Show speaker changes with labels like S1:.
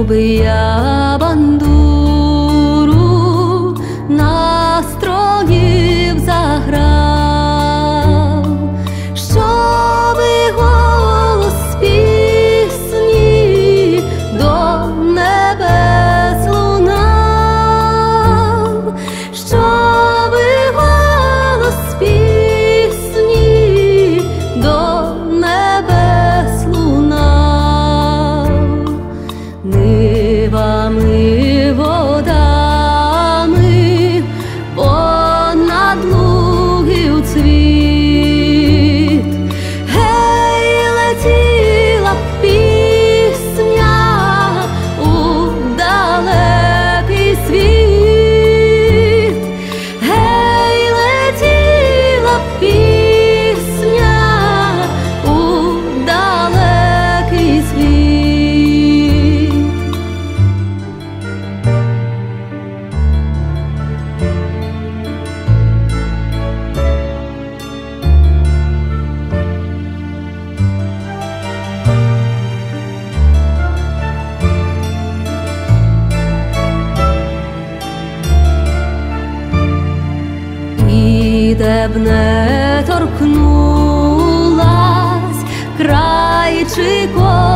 S1: би я бандуру настроїв, заграв, щоби голос пісні до небес лунав, щоби голос пісні до небес лунав. Нивами, водами понад лугів цвіт, гей, летіла пісня у далекий світ, гей, летіла пісня у далекий світ. І де б не торкнулась край чи